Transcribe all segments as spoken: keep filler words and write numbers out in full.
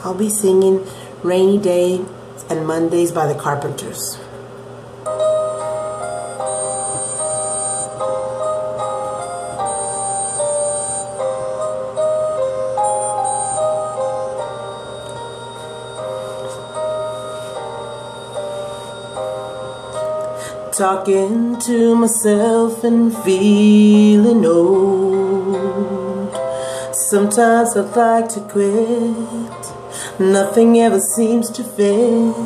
I'll be singing Rainy Day and Mondays by the Carpenters. Talking to myself and feeling old. Sometimes I'd like to quit. Nothing ever seems to fit.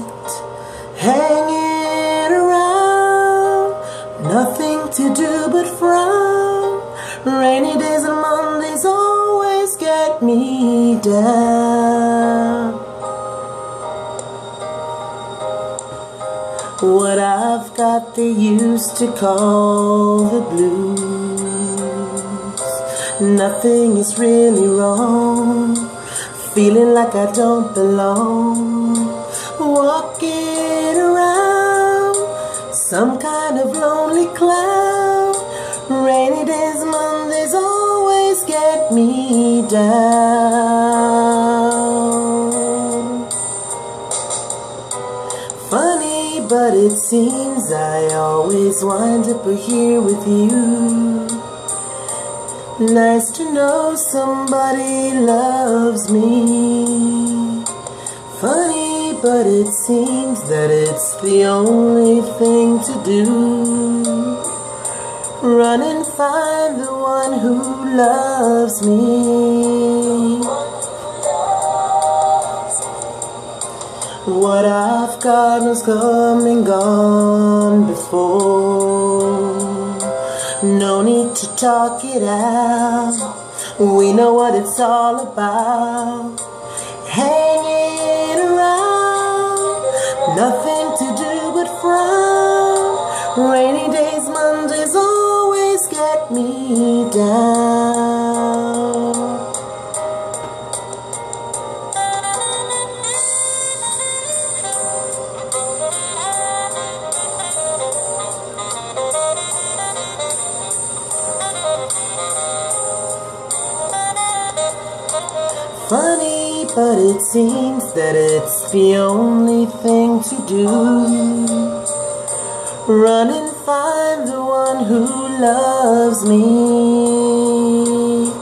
Hanging around, nothing to do but frown. Rainy days and Mondays always get me down. What I've got they used to call the blues. Nothing is really wrong. Feeling like I don't belong. Walking around, some kind of lonely clown. Rainy days, Mondays always get me down. Funny, but it seems I always wind up here with you. Nice to know somebody loves me. Funny, but it seems that it's the only thing to do. Run and find the one who loves me. What I've got has come and gone before. No need to talk it out. We know what it's all about. Hanging around, nothing to do but frown. Rainy days, Mondays always get me down. Funny, but it seems that it's the only thing to do. Run and find the one who loves me.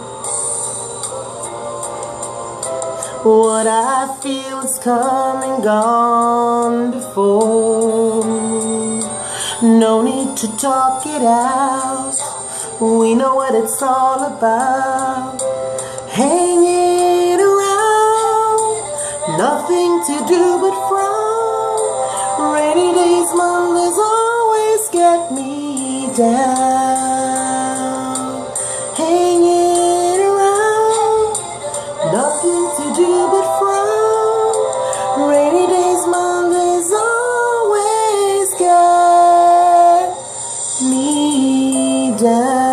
What I feel has come and gone before. No need to talk it out. We know what it's all about. Hanging around, nothing to do but frown. Rainy days, Mondays always get me down. Hanging around, nothing to do but frown. Rainy days, Mondays always get me down.